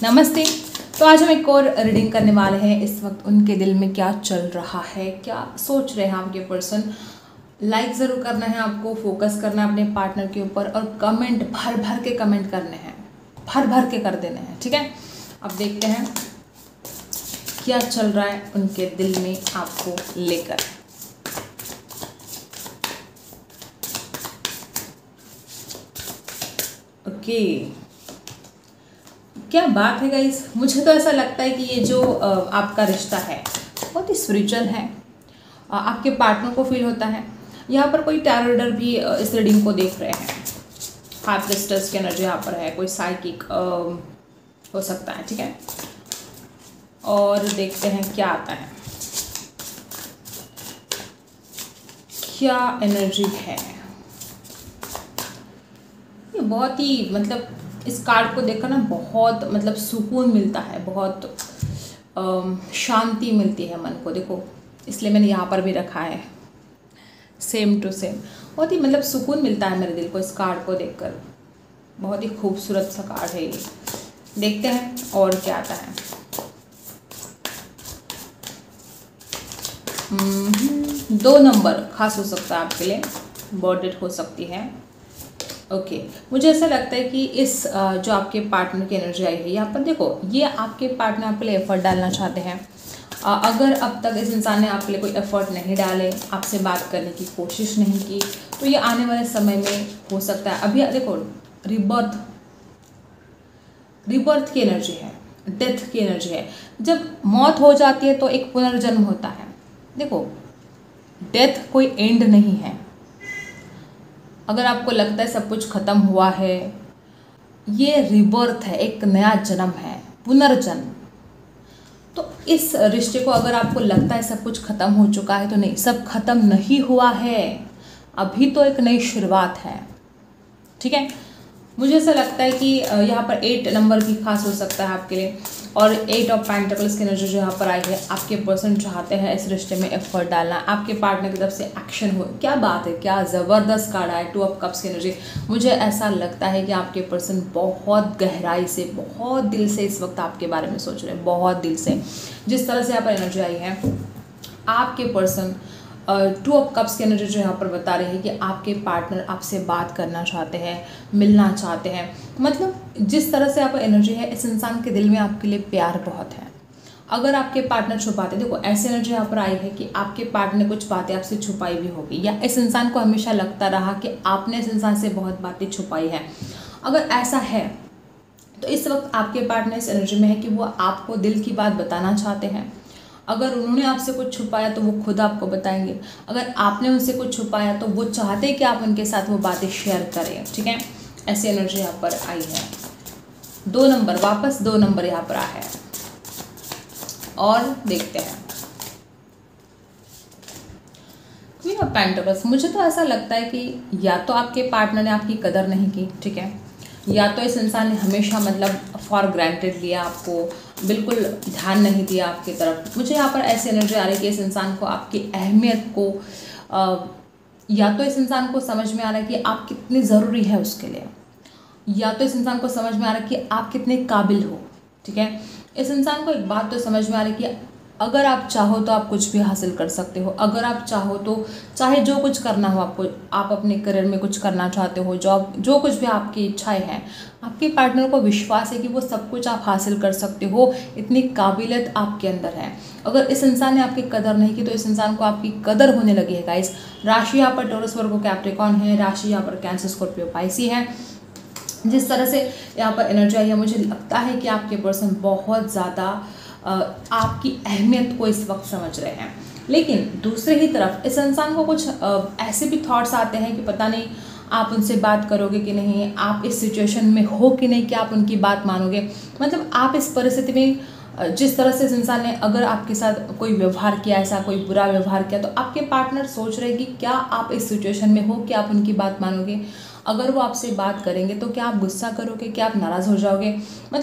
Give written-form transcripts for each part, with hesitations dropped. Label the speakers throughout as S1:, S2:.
S1: नमस्ते। तो आज हम एक और रीडिंग करने वाले हैं। इस वक्त उनके दिल में क्या चल रहा है, क्या सोच रहे हैं आपके पर्सन। लाइक ज़रूर करना है आपको, फोकस करना है अपने पार्टनर के ऊपर और कमेंट भर भर के कमेंट करने हैं, भर भर के कर देने हैं, ठीक है। अब देखते हैं क्या चल रहा है उनके दिल में आपको लेकर। ओके, क्या बात है गाइस। मुझे तो ऐसा लगता है कि ये जो आपका रिश्ता है बहुत ही स्पिरिचुअल है। आपके पार्टनर को फील होता है। यहाँ पर कोई टैरो रीडर भी इस रीडिंग को देख रहे हैं। हाई प्रिस्टेस की एनर्जी यहाँ पर है, कोई साइकिक हो सकता है, ठीक है। और देखते हैं क्या आता है, क्या एनर्जी है। ये बहुत ही इस कार्ड को देखकर ना बहुत सुकून मिलता है, बहुत शांति मिलती है मन को। देखो, इसलिए मैंने यहाँ पर भी रखा है सेम टू सेम। बहुत ही सुकून मिलता है मेरे दिल को इस कार्ड को देखकर। बहुत ही खूबसूरत सा कार्ड है ये। देखते हैं और क्या आता है। 2 नंबर खास हो सकता है आपके लिए, बॉर्डेड हो सकती है। ओके, मुझे ऐसा लगता है कि इस जो आपके पार्टनर की एनर्जी आई है यहाँ पर, देखो ये आपके पार्टनर आपके लिए एफर्ट डालना चाहते हैं। अगर अब तक इस इंसान ने आपके लिए कोई एफर्ट नहीं डाले, आपसे बात करने की कोशिश नहीं की, तो ये आने वाले समय में हो सकता है। अभी देखो, रिबर्थ की एनर्जी है, डेथ की एनर्जी है। जब मौत हो जाती है तो एक पुनर्जन्म होता है। देखो, डेथ कोई एंड नहीं है। अगर आपको लगता है सब कुछ खत्म हुआ है, ये रिबर्थ है, एक नया जन्म है, पुनर्जन्म। तो इस रिश्ते को अगर आपको लगता है सब कुछ खत्म हो चुका है, तो नहीं, सब खत्म नहीं हुआ है। अभी तो एक नई शुरुआत है, ठीक है। मुझे ऐसा लगता है कि यहाँ पर 8 नंबर भी खास हो सकता है आपके लिए। और 8 ऑफ पेंटिकल्स की एनर्जी जो यहाँ पर आई है, आपके पर्सन चाहते हैं इस रिश्ते में एफर्ट डालना, आपके पार्टनर की तरफ से एक्शन हो। क्या बात है, क्या ज़बरदस्त कार्ड है 2 ऑफ कप्स की एनर्जी। मुझे ऐसा लगता है कि आपके पर्सन बहुत गहराई से, बहुत दिल से इस वक्त आपके बारे में सोच रहे हैं, बहुत दिल से। जिस तरह से यहाँ पर एनर्जी आई है, आपके पर्सन 2 ऑफ कप्स की एनर्जी जो यहाँ पर बता रही है कि आपके पार्टनर आपसे बात करना चाहते हैं, मिलना चाहते हैं। जिस तरह से आप एनर्जी है, इस इंसान के दिल में आपके लिए प्यार बहुत है। अगर आपके पार्टनर छुपाते, देखो ऐसी एनर्जी यहाँ पर आई है कि आपके पार्टनर ने कुछ बातें आपसे छुपाई भी होगी, या इस इंसान को हमेशा लगता रहा कि आपने इस इंसान से बहुत बातें छुपाई है। अगर ऐसा है तो इस वक्त आपके पार्टनर इस एनर्जी में है कि वो आपको दिल की बात बताना चाहते हैं। अगर उन्होंने आपसे कुछ छुपाया तो वो खुद आपको बताएंगे। अगर आपने उनसे कुछ छुपाया तो वो चाहते हैं कि आप उनके साथ वो बातें शेयर करें, ठीक है। ऐसी एनर्जी यहाँ पर आई है। 2 नंबर, वापस 2 नंबर यहाँ पर आया है। और देखते हैं क्वीन ऑफ पेंटिकल्स। मुझे तो ऐसा लगता है कि या तो आपके पार्टनर ने आपकी कदर नहीं की, ठीक है, या तो इस इंसान ने हमेशा फॉर ग्रांटेड लिया, आपको बिल्कुल ध्यान नहीं दिया आपकी तरफ। मुझे यहाँ पर ऐसी एनर्जी आ रही है कि इस इंसान को आपकी अहमियत को या तो इस इंसान को समझ में आ रहा है कि आप कितनी ज़रूरी है उसके लिए, या तो इस इंसान को समझ में आ रहा है कि आप कितने काबिल हो, ठीक है। इस इंसान को एक बात तो समझ में आ रही है कि अगर आप चाहो तो आप कुछ भी हासिल कर सकते हो। अगर आप चाहो तो चाहे जो कुछ करना हो आपको, आप अपने करियर में कुछ करना चाहते हो, जॉब, जो कुछ भी आपकी इच्छाएं हैं, आपके पार्टनर को विश्वास है कि वो सब कुछ आप हासिल कर सकते हो। इतनी काबिलियत आपके अंदर है। अगर इस इंसान ने आपकी कदर नहीं की तो इस इंसान को आपकी कदर होने लगी है गाइस। राशि यहाँ पर टॉरस, वर्गो, कैप्रिकॉर्न है। राशि यहाँ पर कैंसर, स्कॉर्पियो, पाइसी है। जिस तरह से यहाँ पर एनर्जी आई है, मुझे लगता है कि आपके पर्सन बहुत ज़्यादा आपकी अहमियत को इस वक्त समझ रहे हैं। लेकिन दूसरे ही तरफ इस इंसान को कुछ ऐसे भी थॉट्स आते हैं कि पता नहीं आप उनसे बात करोगे कि नहीं, आप इस सिचुएशन में हो कि नहीं, कि आप उनकी बात मानोगे। आप इस परिस्थिति में जिस तरह से इस इंसान ने अगर आपके साथ कोई व्यवहार किया, ऐसा कोई बुरा व्यवहार किया, तो आपके पार्टनर सोच रहे कि क्या आप इस सिचुएशन में हो कि आप उनकी बात मानोगे। अगर वो आपसे बात करेंगे तो क्या आप गुस्सा करोगे, क्या आप नाराज़ हो जाओगे।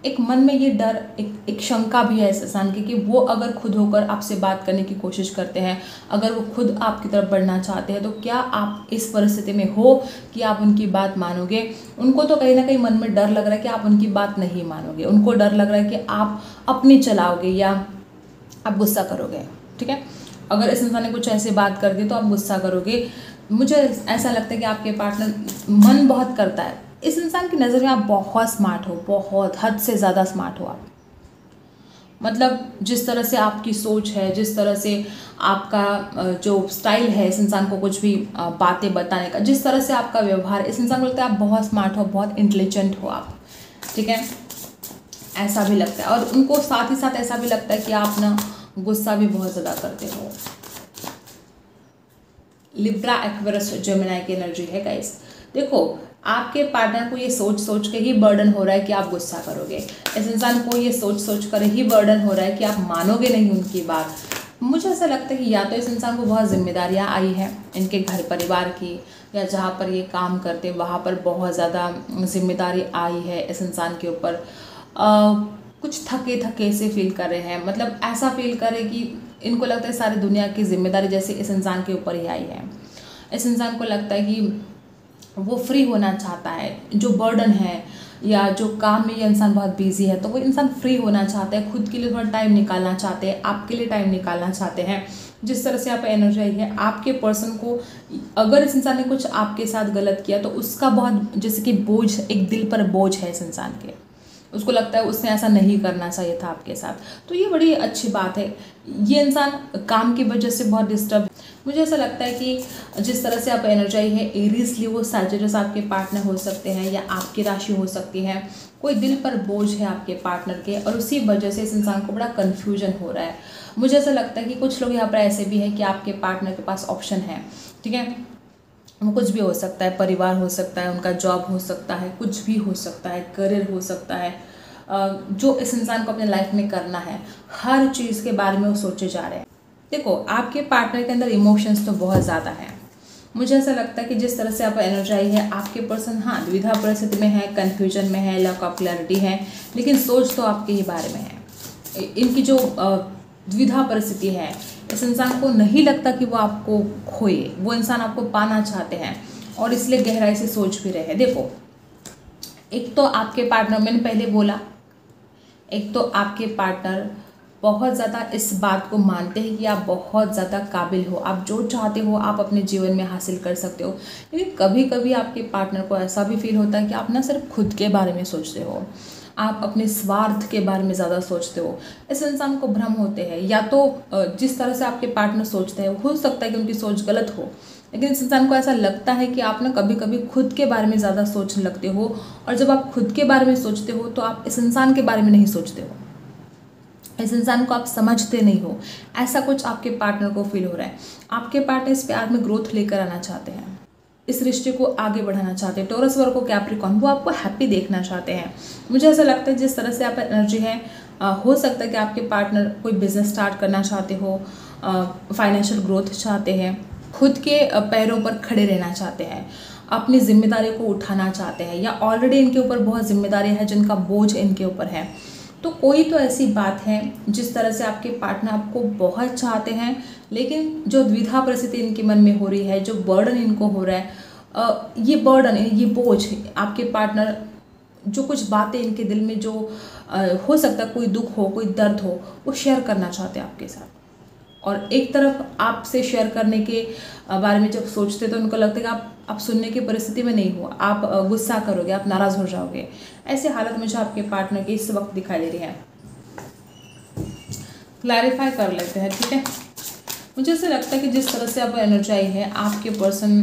S1: एक मन में ये डर, एक शंका भी है इस इंसान की कि वो अगर खुद होकर आपसे बात करने की कोशिश करते हैं, अगर वो खुद आपकी तरफ बढ़ना चाहते हैं, तो क्या आप इस परिस्थिति में हो कि आप उनकी बात मानोगे? उनको तो कहीं ना कहीं मन में डर लग रहा है कि आप उनकी बात नहीं मानोगे, उनको डर लग रहा है कि आप अपनी चलाओगे या आप गुस्सा करोगे। ठीक है, अगर इस इंसान ने कुछ ऐसी बात कर दी तो आप गुस्सा करोगे। मुझे ऐसा लगता है कि आपके पार्टनर मन बहुत करता है, इस इंसान की नज़र में आप बहुत स्मार्ट हो, बहुत हद से ज़्यादा स्मार्ट हो आप। मतलब जिस तरह से आपकी सोच है, जिस तरह से आपका जो स्टाइल है इस इंसान को कुछ भी बातें बताने का, जिस तरह से आपका व्यवहार, इस इंसान को लगता है आप बहुत स्मार्ट हो, बहुत इंटेलिजेंट हो आप। ठीक है, ऐसा भी लगता है। और उनको साथ ही साथ ऐसा भी लगता है कि आप ना गुस्सा भी बहुत ज़्यादा करते हो। लिब्रा, एक्वेरियस, जेमिनी की एनर्जी है गाइस। देखो, आपके पार्टनर को ये सोच सोच के ही बर्डन हो रहा है कि आप गुस्सा करोगे। इस इंसान को ये सोच सोच कर ही बर्डन हो रहा है कि आप मानोगे नहीं उनकी बात। मुझे ऐसा लगता है कि या तो इस इंसान को बहुत जिम्मेदारियां आई हैं इनके घर परिवार की, या जहाँ पर ये काम करते वहाँ पर बहुत ज़्यादा जिम्मेदारी आई है इस इंसान के ऊपर। कुछ थके थके से फील कर रहे हैं, मतलब ऐसा फील करे कि इनको लगता है सारी दुनिया की जिम्मेदारी जैसे इस इंसान के ऊपर ही आई है। इस इंसान को लगता है कि वो फ्री होना चाहता है, जो बर्डन है या जो काम में ये इंसान बहुत बिजी है, तो वो इंसान फ्री होना चाहता है, खुद के लिए थोड़ा टाइम निकालना चाहते हैं, आपके लिए टाइम निकालना चाहते हैं। जिस तरह से आप एनर्जी आई है, आपके पर्सन को अगर इस इंसान ने कुछ आपके साथ गलत किया तो उसका बहुत जैसे कि बोझ, एक दिल पर बोझ है इस इंसान के। उसको लगता है उसने ऐसा नहीं करना चाहिए था आपके साथ। तो ये बड़ी अच्छी बात है। ये इंसान काम की वजह से बहुत डिस्टर्ब। मुझे ऐसा लगता है कि जिस तरह से आप एनर्जी है, एरीज, लियो, सैजिटस आपके पार्टनर हो सकते हैं या आपकी राशि हो सकती है। कोई दिल पर बोझ है आपके पार्टनर के और उसी वजह से इस इंसान को बड़ा कन्फ्यूजन हो रहा है। मुझे ऐसा लगता है कि कुछ लोग यहाँ पर ऐसे भी हैं कि आपके पार्टनर के पास ऑप्शन है। ठीक है, वो कुछ भी हो सकता है, परिवार हो सकता है, उनका जॉब हो सकता है, कुछ भी हो सकता है, करियर हो सकता है। जो इस इंसान को अपने लाइफ में करना है, हर चीज़ के बारे में वो सोचे जा रहे हैं। देखो, आपके पार्टनर के अंदर इमोशंस तो बहुत ज़्यादा है। मुझे ऐसा लगता है कि जिस तरह से आप एनर्जी है, आपके पर्सन हाँ द्विधा परिस्थिति में है, कन्फ्यूजन में है, लैक ऑफ क्लैरिटी है, लेकिन सोच तो आपके ही बारे में है। इनकी जो द्विधा परिस्थिति है, इस इंसान को नहीं लगता कि वो आपको खोए, वो इंसान आपको पाना चाहते हैं और इसलिए गहराई से सोच भी रहे हैं। देखो, एक तो आपके पार्टनर, मैंने पहले बोला, एक तो आपके पार्टनर बहुत ज़्यादा इस बात को मानते हैं कि आप बहुत ज़्यादा काबिल हो, आप जो चाहते हो आप अपने जीवन में हासिल कर सकते हो। लेकिन कभी कभी आपके पार्टनर को ऐसा भी फील होता है कि आप ना सिर्फ खुद के बारे में सोचते हो, आप अपने स्वार्थ के बारे में ज़्यादा सोचते हो। इस इंसान को भ्रम होते हैं, या तो जिस तरह से आपके पार्टनर सोचते हैं हो सकता है कि उनकी सोच गलत हो, लेकिन इस इंसान को ऐसा लगता है कि आप ना कभी कभी खुद के बारे में ज़्यादा सोचने लगते हो, और जब आप खुद के बारे में सोचते हो तो आप इस इंसान के बारे में नहीं सोचते हो, इस इंसान को आप समझते नहीं हो। ऐसा कुछ आपके पार्टनर को फील हो रहा है। आपके पार्टनर इस प्यार में ग्रोथ लेकर आना चाहते हैं, इस रिश्ते को आगे बढ़ाना चाहते हैं। टॉरस, वर्गो, कैप्रिकॉर्न, वो आपको हैप्पी देखना चाहते हैं। मुझे ऐसा लगता है जिस तरह से आप एनर्जी है, हो सकता है कि आपके पार्टनर कोई बिजनेस स्टार्ट करना चाहते हो, फाइनेंशियल ग्रोथ चाहते हैं, खुद के पैरों पर खड़े रहना चाहते हैं, अपनी जिम्मेदारी को उठाना चाहते हैं, या ऑलरेडी इनके ऊपर बहुत जिम्मेदारी है जिनका बोझ इनके ऊपर है। तो कोई तो ऐसी बात है जिस तरह से आपके पार्टनर आपको बहुत चाहते हैं, लेकिन जो द्विधा परिस्थिति इनके मन में हो रही है, जो बर्डन इनको हो रहा है, ये बर्डन, ये बोझ, आपके पार्टनर जो कुछ बातें इनके दिल में जो हो सकता है, कोई दुख हो, कोई दर्द हो, वो शेयर करना चाहते हैं आपके साथ। और एक तरफ आपसे शेयर करने के बारे में जब सोचते तो उनको लगता है कि आप सुनने की परिस्थिति में नहीं हो, आप गुस्सा करोगे, आप नाराज़ हो जाओगे। ऐसे हालत मुझे आपके पार्टनर की इस वक्त दिखाई दे रही है। क्लैरिफाई कर लेते हैं, ठीक है। मुझे ऐसा लगता है कि जिस तरह से आप एनर्जी आई है, आपके पर्सन,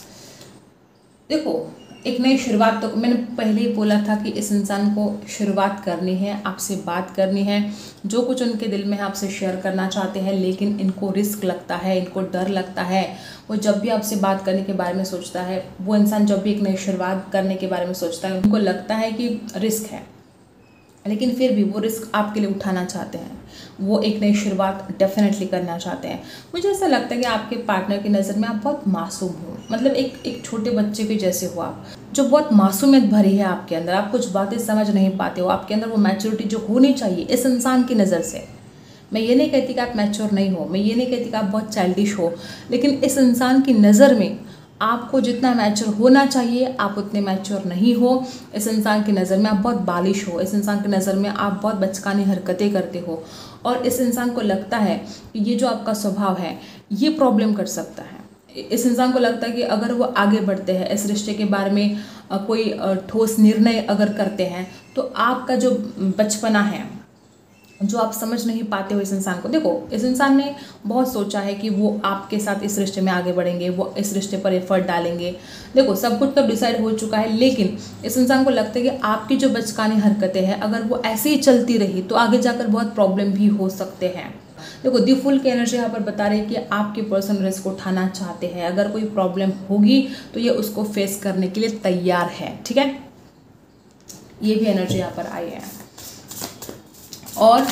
S1: देखो, एक नई शुरुआत, तो मैंने पहले ही बोला था कि इस इंसान को शुरुआत करनी है, आपसे बात करनी है, जो कुछ उनके दिल में है आपसे शेयर करना चाहते हैं, लेकिन इनको रिस्क लगता है, इनको डर लगता है। वो जब भी आपसे बात करने के बारे में सोचता है, वो इंसान जब भी एक नई शुरुआत करने के बारे में सोचता है, उनको लगता है कि रिस्क है, लेकिन फिर भी वो रिस्क आपके लिए उठाना चाहते हैं, वो एक नई शुरुआत डेफिनेटली करना चाहते हैं। मुझे ऐसा लगता है कि आपके पार्टनर की नज़र में आप बहुत मासूम हो, मतलब एक छोटे बच्चे के जैसे हो आप, जो बहुत मासूमियत भरी है आपके अंदर, आप कुछ बातें समझ नहीं पाते हो, आपके अंदर वो मैच्योरिटी जो होनी चाहिए इस इंसान की नज़र से। मैं ये नहीं कहती कि आप मैच्योर नहीं हो, मैं ये नहीं कहती कि आप बहुत चाइल्डिश हो, लेकिन इस इंसान की नज़र में आपको जितना मैच्योर होना चाहिए आप उतने मैच्योर नहीं हो। इस इंसान की नज़र में आप बहुत बालिश हो, इस इंसान की नज़र में आप बहुत बचकानी हरकतें करते हो, और इस इंसान को लगता है कि ये जो आपका स्वभाव है ये प्रॉब्लम कर सकता है। इस इंसान को लगता है कि अगर वो आगे बढ़ते हैं, इस रिश्ते के बारे में कोई ठोस निर्णय अगर करते हैं, तो आपका जो बचपना है जो आप समझ नहीं पाते हो इस इंसान को। देखो, इस इंसान ने बहुत सोचा है कि वो आपके साथ इस रिश्ते में आगे बढ़ेंगे, वो इस रिश्ते पर एफर्ट डालेंगे। देखो, सब कुछ तब डिसाइड हो चुका है, लेकिन इस इंसान को लगता है कि आपकी जो बचकानी हरकतें हैं अगर वो ऐसे ही चलती रही तो आगे जाकर बहुत प्रॉब्लम भी हो सकते हैं। देखो, दी फुल की एनर्जी यहाँ पर बता रही है कि आपके पर्सन रिस्क उठाना चाहते हैं, अगर कोई प्रॉब्लम होगी तो ये उसको फेस करने के लिए तैयार है। ठीक है, ये भी एनर्जी यहाँ पर आई है। और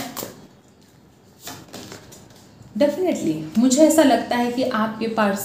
S1: डेफिनेटली मुझे ऐसा लगता है कि आपके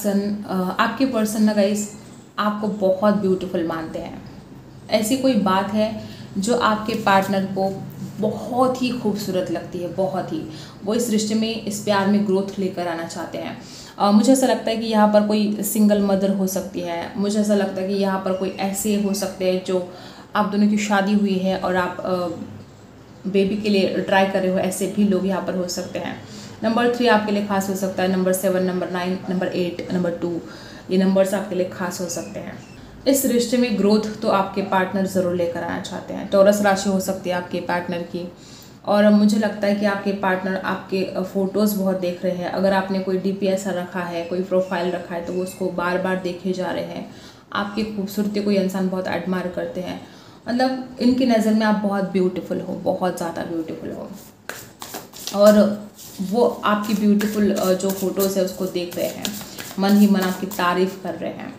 S1: पर्सन ना गाइस आपको बहुत ब्यूटीफुल मानते हैं। ऐसी कोई बात है जो आपके पार्टनर को बहुत ही खूबसूरत लगती है, बहुत ही, वो इस रिश्ते में, इस प्यार में ग्रोथ लेकर आना चाहते हैं। मुझे ऐसा लगता है कि यहाँ पर कोई सिंगल मदर हो सकती है, मुझे ऐसा लगता है कि यहाँ पर कोई ऐसे हो सकते हैं जो आप दोनों की शादी हुई है और आप बेबी के लिए ट्राई कर रहे हो, ऐसे भी लोग यहाँ पर हो सकते हैं। नंबर 3 आपके लिए खास हो सकता है, नंबर 7, नंबर 9, नंबर 8, नंबर 2, ये नंबर्स आपके लिए खास हो सकते हैं। इस रिश्ते में ग्रोथ तो आपके पार्टनर ज़रूर लेकर आना चाहते हैं। टॉरस राशि हो सकती है आपके पार्टनर की, और मुझे लगता है कि आपके पार्टनर आपके फ़ोटोज़ बहुत देख रहे हैं। अगर आपने कोई DP ऐसा रखा है, कोई प्रोफाइल रखा है, तो वो उसको बार बार देखे जा रहे हैं। आपकी खूबसूरती को ये इंसान बहुत एडमायर करते हैं, मतलब इनकी नज़र में आप बहुत ब्यूटीफुल हो, बहुत ज़्यादा ब्यूटीफुल हो, और वो आपकी ब्यूटीफुल जो फ़ोटोज़ है उसको देख रहे हैं, मन ही मन आपकी तारीफ़ कर रहे हैं।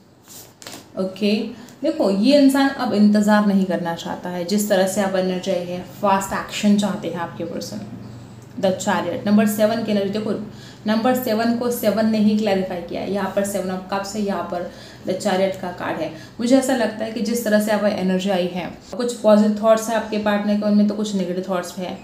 S1: ओके, देखो, ये इंसान अब इंतज़ार नहीं करना चाहता है। जिस तरह से आप एनर्जी है, फास्ट एक्शन चाहते हैं आपके पर्सन। द चैरियट, नंबर 7 की एनर्जी। देखो, नंबर 7 को 7 ने ही क्लैरिफाई किया है। यहाँ पर 7 ऑफ कप्स है, यहाँ पर द चैरियट का कार्ड है। मुझे ऐसा लगता है कि जिस तरह से आप एनर्जी आई है, कुछ पॉजिटिव थॉट्स है आपके पार्टनर के, उनमें तो कुछ नेगेटिव थॉट्स है।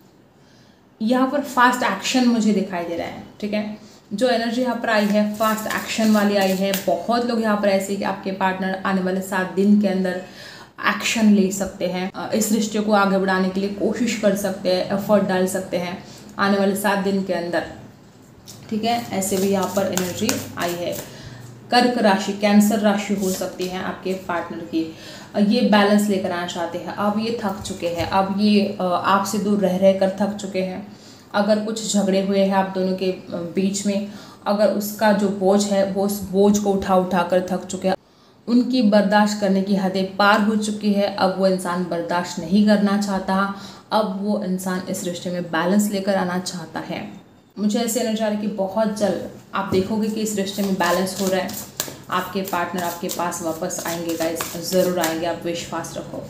S1: यहाँ पर फास्ट एक्शन मुझे दिखाई दे रहा है। ठीक है, जो एनर्जी यहाँ पर आई है फास्ट एक्शन वाली आई है। बहुत लोग यहाँ पर ऐसे कि आपके पार्टनर आने वाले 7 दिन के अंदर एक्शन ले सकते हैं, इस रिश्ते को आगे बढ़ाने के लिए कोशिश कर सकते हैं, एफर्ट डाल सकते हैं आने वाले 7 दिन के अंदर। ठीक है, ऐसे भी यहाँ पर एनर्जी आई है। कर्क राशि, कैंसर राशि हो सकती है आपके पार्टनर की। ये बैलेंस लेकर आना चाहते हैं। अब ये थक चुके हैं, अब ये आपसे दूर रह रह कर थक चुके हैं। अगर कुछ झगड़े हुए हैं आप दोनों के बीच में, अगर उसका जो बोझ है वो उस बोझ को उठा कर थक चुके हैं, उनकी बर्दाश्त करने की हदें पार हो चुकी है। अब वो इंसान बर्दाश्त नहीं करना चाहता, अब वो इंसान इस रिश्ते में बैलेंस लेकर आना चाहता है। मुझे ऐसे एनर्जी आ रही है कि बहुत जल्द आप देखोगे कि इस रिश्ते में बैलेंस हो रहा है। आपके पार्टनर आपके पास वापस आएंगे गाइस, ज़रूर आएंगे, आप विश्वास रखो।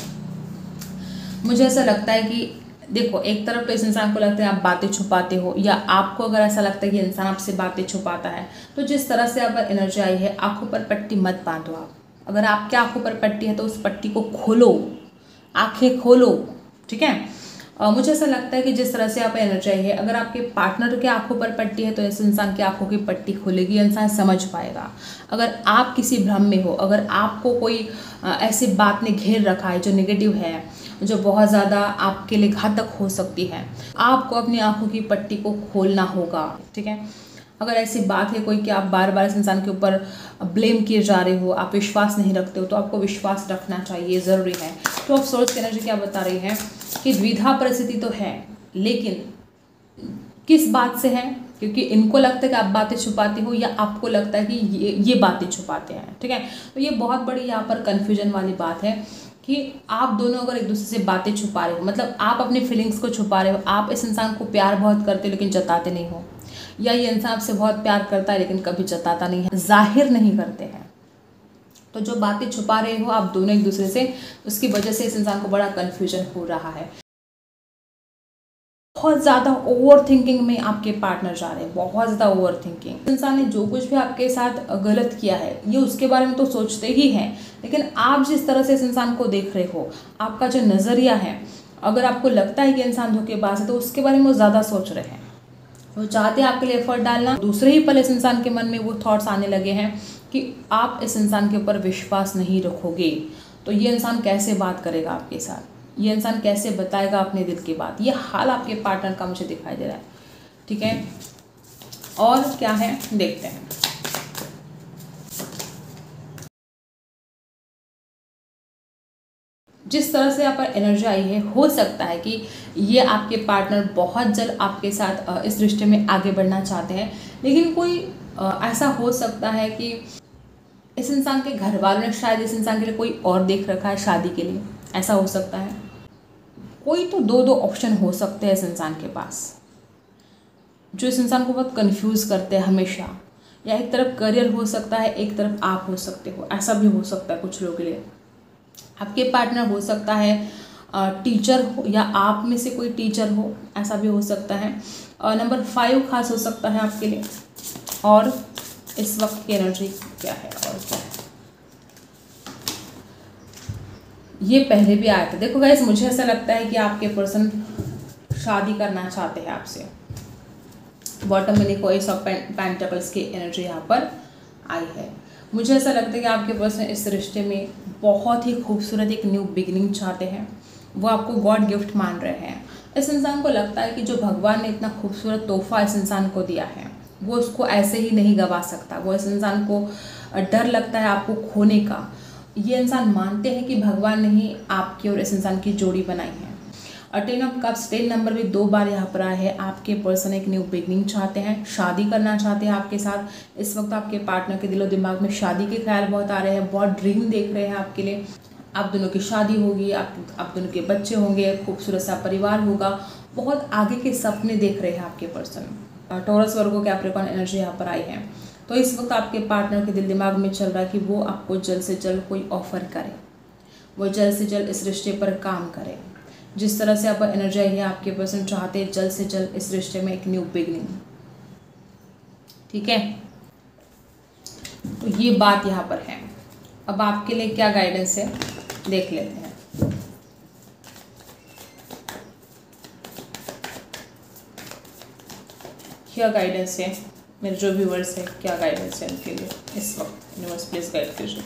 S1: मुझे ऐसा लगता है कि देखो, एक तरफ तो इस इंसान को लगता है आप बातें छुपाते हो, या आपको अगर ऐसा लगता है कि इंसान आपसे बातें छुपाता है, तो जिस तरह से आप एनर्जी आई है, आंखों पर पट्टी मत बांधो आप। अगर आपके आंखों पर पट्टी है तो उस पट्टी को खोलो, आंखें खोलो। ठीक है, मुझे ऐसा लगता है कि जिस तरह से आप एनर्जी आई है, अगर आपके पार्टनर के आंखों पर पट्टी है तो इस इंसान की आंखों की पट्टी खुलेगी, इंसान समझ पाएगा। अगर आप किसी भ्रम में हो, अगर आपको कोई ऐसी बात ने घेर रखा है जो नेगेटिव है, जो बहुत ज़्यादा आपके लिए घातक हो सकती है, आपको अपनी आंखों की पट्टी को खोलना होगा। ठीक है, अगर ऐसी बात है कोई कि आप बार बार इस इंसान के ऊपर ब्लेम किए जा रहे हो, आप विश्वास नहीं रखते हो, तो आपको विश्वास रखना चाहिए, ज़रूरी है। तो अब सोच की एनर्जी क्या बता रही है कि द्विधा परिस्थिति तो है, लेकिन किस बात से है, क्योंकि इनको लगता है कि आप बातें छुपाते हो, या आपको लगता है कि ये बातें छुपाते हैं। ठीक है, तो ये बहुत बड़ी यहाँ पर कन्फ्यूजन वाली बात है कि आप दोनों अगर एक दूसरे से बातें छुपा रहे हो, मतलब आप अपने फीलिंग्स को छुपा रहे हो, आप इस इंसान को प्यार बहुत करते हो लेकिन जताते नहीं हो, या ये इंसान आपसे बहुत प्यार करता है लेकिन कभी जताता नहीं है, जाहिर नहीं करते हैं। तो जो बातें छुपा रहे हो आप दोनों एक दूसरे से, उसकी वजह से इस इंसान को बड़ा कन्फ्यूजन हो रहा है। बहुत ज़्यादा ओवर थिंकिंग में आपके पार्टनर जा रहे हैं, बहुत ज़्यादा ओवर थिंकिंग। इस इंसान ने जो कुछ भी आपके साथ गलत किया है ये उसके बारे में तो सोचते ही हैं, लेकिन आप जिस तरह से इस इंसान को देख रहे हो, आपका जो नज़रिया है, अगर आपको लगता है कि इंसान धोखेबाज है तो उसके बारे में वो ज़्यादा सोच रहे हैं। वो चाहते हैं आपके लिए एफर्ट डालना, दूसरे ही पल इस इंसान के मन में वो थॉट्स आने लगे हैं कि आप इस इंसान के ऊपर विश्वास नहीं रखोगे तो ये इंसान कैसे बात करेगा आपके साथ, ये इंसान कैसे बताएगा अपने दिल की बात। ये हाल आपके पार्टनर का मुझे दिखाई दे रहा है। ठीक है, और क्या है देखते हैं। जिस तरह से यहाँ पर एनर्जी आई है, हो सकता है कि ये आपके पार्टनर बहुत जल्द आपके साथ इस रिश्ते में आगे बढ़ना चाहते हैं, लेकिन कोई ऐसा हो सकता है कि इस इंसान के घर वालों ने शायद इस इंसान के लिए कोई और देख रखा है शादी के लिए, ऐसा हो सकता है। कोई तो दो ऑप्शन हो सकते हैं इस इंसान के पास, जो इस इंसान को बहुत कंफ्यूज करते हैं हमेशा। या एक तरफ करियर हो सकता है, एक तरफ आप हो सकते हो, ऐसा भी हो सकता है कुछ लोगों के लिए। आपके पार्टनर हो सकता है टीचर हो, या आप में से कोई टीचर हो, ऐसा भी हो सकता है। और नंबर 5 खास हो सकता है आपके लिए। और इस वक्त की एनर्जी क्या है और क्या है, ये पहले भी आया था। देखो गाइस, मुझे ऐसा लगता है कि आपके पर्सन शादी करना चाहते हैं आपसे। बॉटम में देखो एस ऑफ पेंटिकल्स की एनर्जी यहाँ पर आई है। मुझे ऐसा लगता है कि आपके पर्सन इस रिश्ते में बहुत ही खूबसूरत एक न्यू बिगिनिंग चाहते हैं। वो आपको गॉड गिफ्ट मान रहे हैं। इस इंसान को लगता है कि जो भगवान ने इतना खूबसूरत तोहफा इस इंसान को दिया है वो उसको ऐसे ही नहीं गवा सकता। वो इस इंसान को डर लगता है आपको खोने का। ये इंसान मानते हैं कि भगवान ने ही आपकी और इस इंसान की जोड़ी बनाई है। 10 ऑफ कप्स 10 नंबर भी 2 बार यहाँ पर आया है। आपके पर्सन एक न्यू बिगनिंग चाहते हैं, शादी करना चाहते हैं आपके साथ। इस वक्त आपके पार्टनर के दिलो दिमाग में शादी के ख्याल बहुत आ रहे हैं, बहुत ड्रीम देख रहे हैं आपके लिए। आप दोनों की शादी होगी, आप दोनों के बच्चे होंगे, खूबसूरत सा परिवार होगा, बहुत आगे के सपने देख रहे हैं आपके person. Taurus Virgo Capricorn energy यहाँ पर आई है। तो इस वक्त आपके पार्टनर के दिल दिमाग में चल रहा है कि वो आपको जल्द से जल्द कोई ऑफर करे, वो जल्द से जल्द इस रिश्ते पर काम करे। जिस तरह से आप एनर्जी है, आपके पर्सन चाहते हैं जल्द से जल्द इस रिश्ते में एक न्यू बिगनिंग। ठीक है, तो ये बात यहाँ पर है। अब आपके लिए क्या गाइडेंस है देख लेते हैं। क्या गाइडेंस है मेरे जो व्यूअर्स है, क्या गाइडेंस है उनके लिए इस वक्त। यूनिवर्स प्लीज गाइड कीजिए।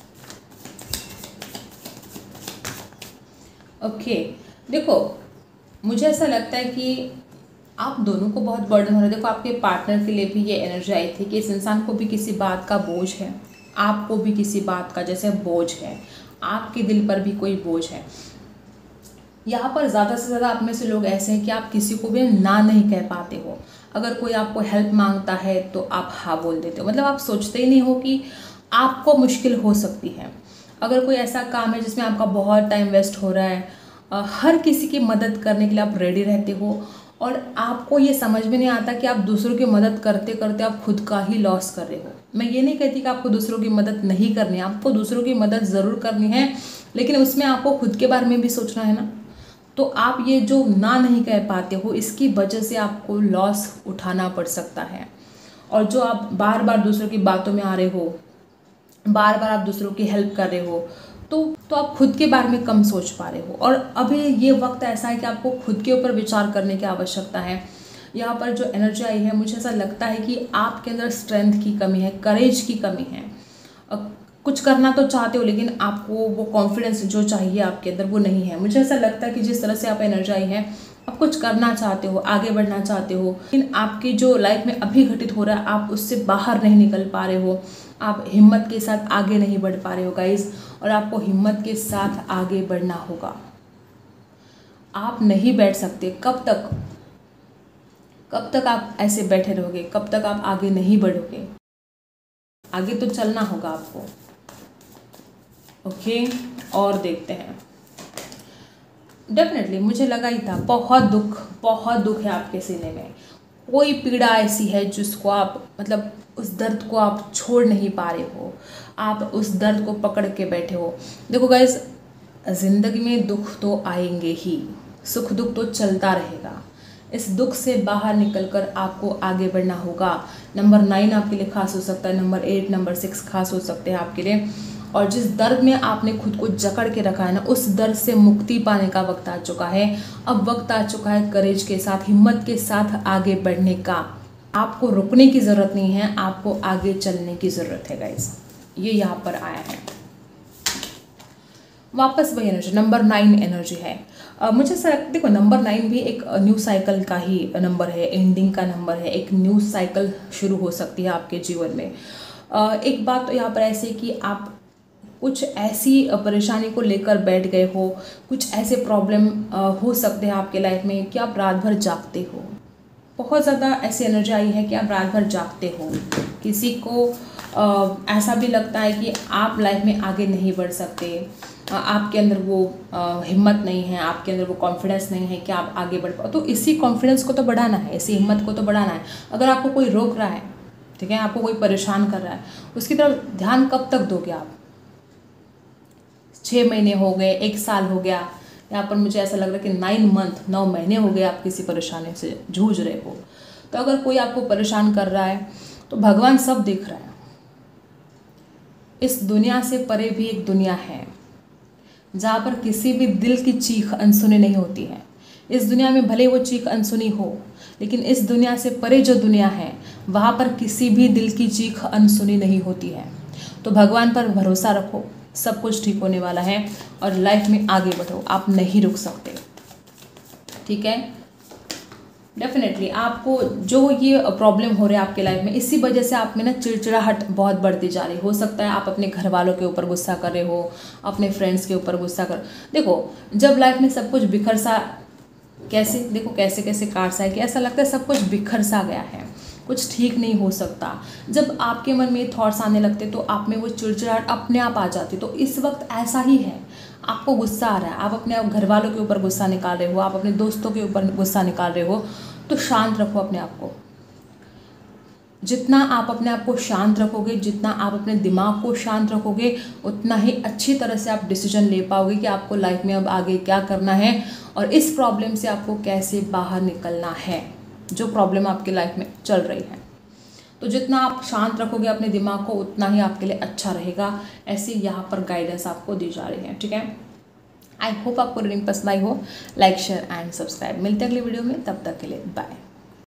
S1: ओके, देखो मुझे ऐसा लगता है कि आप दोनों को बहुत बर्डन हो रहा है। देखो आपके पार्टनर के लिए भी ये एनर्जी आई थी कि इस इंसान को भी किसी बात का बोझ है, आपको भी किसी बात का जैसे बोझ है, आपके दिल पर भी कोई बोझ है। यहाँ पर ज़्यादा से ज़्यादा आप में से लोग ऐसे हैं कि आप किसी को भी ना नहीं कह पाते हो। अगर कोई आपको हेल्प मांगता है तो आप हाँ बोल देते हो, मतलब आप सोचते ही नहीं हो कि आपको मुश्किल हो सकती है। अगर कोई ऐसा काम है जिसमें आपका बहुत टाइम वेस्ट हो रहा है, हर किसी की मदद करने के लिए आप रेडी रहते हो, और आपको ये समझ में नहीं आता कि आप दूसरों की मदद करते करते आप खुद का ही लॉस कर रहे हो। मैं ये नहीं कहती कि आपको दूसरों की मदद नहीं करनी है, आपको दूसरों की मदद ज़रूर करनी है, लेकिन उसमें आपको खुद के बारे में भी सोचना है ना। तो आप ये जो ना नहीं कह पाते हो, इसकी वजह से आपको लॉस उठाना पड़ सकता है। और जो आप बार बार दूसरों की बातों में आ रहे हो, बार बार आप दूसरों की हेल्प कर रहे हो, तो आप खुद के बारे में कम सोच पा रहे हो। और अभी ये वक्त ऐसा है कि आपको खुद के ऊपर विचार करने की आवश्यकता है। यहाँ पर जो एनर्जी आई है, मुझे ऐसा लगता है कि आपके अंदर स्ट्रेंथ की कमी है, करेज की कमी है। कुछ करना तो चाहते हो, लेकिन आपको वो कॉन्फिडेंस जो चाहिए आपके अंदर वो नहीं है। मुझे ऐसा लगता है कि जिस तरह से आप एनर्जी आई है, आप कुछ करना चाहते हो, आगे बढ़ना चाहते हो, लेकिन आपकी जो लाइफ में अभी घटित हो रहा है आप उससे बाहर नहीं निकल पा रहे हो। आप हिम्मत के साथ आगे नहीं बढ़ पा रहे हो गाइज, और आपको हिम्मत के साथ आगे बढ़ना होगा। आप नहीं बैठ सकते। कब तक आप ऐसे बैठे रहोगे? कब तक आप आगे नहीं बढ़ोगे? आगे तो चलना होगा आपको। ओके, और देखते हैं। डेफिनेटली मुझे लगा ही था, बहुत दुख है आपके सीने में। कोई पीड़ा ऐसी है जिसको आप मतलब उस दर्द को आप छोड़ नहीं पा रहे हो, आप उस दर्द को पकड़ के बैठे हो। देखो गाइस, ज़िंदगी में दुख तो आएंगे ही, सुख दुख तो चलता रहेगा। इस दुख से बाहर निकलकर आपको आगे बढ़ना होगा। नंबर 9 आपके लिए खास हो सकता है, नंबर 8, नंबर 6 खास हो सकते हैं आपके लिए। और जिस दर्द में आपने खुद को जकड़ के रखा है ना, उस दर्द से मुक्ति पाने का वक्त आ चुका है। अब वक्त आ चुका है करेज के साथ, हिम्मत के साथ आगे बढ़ने का। आपको रुकने की ज़रूरत नहीं है, आपको आगे चलने की ज़रूरत है गाइस। ये यहाँ पर आया है वापस वही एनर्जी, नंबर 9 एनर्जी है। मुझे ऐसा लगता है, देखो नंबर 9 भी एक न्यू साइकिल का ही नंबर है, एंडिंग का नंबर है। एक न्यू साइकिल शुरू हो सकती है आपके जीवन में। एक बात तो यहाँ पर ऐसे कि आप कुछ ऐसी परेशानी को लेकर बैठ गए हो, कुछ ऐसे प्रॉब्लम हो सकते हैं आपके लाइफ में कि आप रात भर जागते हो। बहुत ज़्यादा ऐसी एनर्जी आई है कि आप रात भर जागते हो। किसी को ऐसा भी लगता है कि आप लाइफ में आगे नहीं बढ़ सकते, आपके अंदर वो हिम्मत नहीं है, आपके अंदर वो कॉन्फिडेंस नहीं है कि आप आगे बढ़ पाओ। तो इसी कॉन्फिडेंस को तो बढ़ाना है, इसी हिम्मत को तो बढ़ाना है। अगर आपको कोई रोक रहा है, ठीक है, आपको कोई परेशान कर रहा है, उसकी तरफ ध्यान कब तक दोगे आप? 6 महीने हो गए, 1 साल हो गया, यहाँ पर मुझे ऐसा लग रहा है कि 9 महीने हो गए आप किसी परेशानी से जूझ रहे हो। तो अगर कोई आपको परेशान कर रहा है तो भगवान सब देख रहा है। इस दुनिया से परे भी एक दुनिया है जहाँ पर किसी भी दिल की चीख अनसुनी नहीं होती है। इस दुनिया में भले वो चीख अनसुनी हो, लेकिन इस दुनिया से परे जो दुनिया है वहाँ पर किसी भी दिल की चीख अनसुनी नहीं होती है। तो भगवान पर भरोसा रखो, सब कुछ ठीक होने वाला है और लाइफ में आगे बढ़ो, आप नहीं रुक सकते, ठीक है। डेफिनेटली आपको जो ये प्रॉब्लम हो रहा है आपके लाइफ में, इसी वजह से आप में ना चिड़चिड़ाहट बहुत बढ़ती जा रही। हो सकता है आप अपने घर वालों के ऊपर गुस्सा कर रहे हो, अपने फ्रेंड्स के ऊपर गुस्सा कर। देखो जब लाइफ में सब कुछ बिखर सा, कैसे देखो कैसे कैसे कार्ड्स आए कि ऐसा लगता है सब कुछ बिखर सा गया है, कुछ ठीक नहीं हो सकता। जब आपके मन में थॉट्स आने लगते तो आप में वो चिड़चिड़ाहट अपने आप आ जाती। तो इस वक्त ऐसा ही है, आपको गुस्सा आ रहा है, आप अपने घर वालों के ऊपर गुस्सा निकाल रहे हो, आप अपने दोस्तों के ऊपर गुस्सा निकाल रहे हो, तो शांत रखो अपने आप को। जितना आप अपने आप को शांत रखोगे, जितना आप अपने दिमाग को शांत रखोगे, उतना ही अच्छी तरह से आप डिसीजन ले पाओगे कि आपको लाइफ में अब आगे क्या करना है और इस प्रॉब्लम से आपको कैसे बाहर निकलना है, जो प्रॉब्लम आपकी लाइफ में चल रही है। तो जितना आप शांत रखोगे अपने दिमाग को, उतना ही आपके लिए अच्छा रहेगा। ऐसे यहाँ पर गाइडेंस आपको दी जा रही है, ठीक है। आई होप आपको रीडिंग पसंद आई हो। Like, share and subscribe. मिलते हैं अगली वीडियो में, तब तक के लिए बाय।